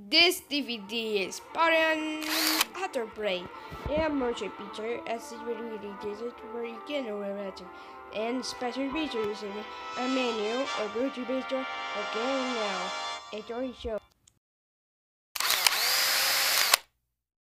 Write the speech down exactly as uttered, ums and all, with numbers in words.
This D V D is part on Hatter Play and motion picture as it really digit where you can overmatch and special features in a menu or go to picture again now. Enjoy the show.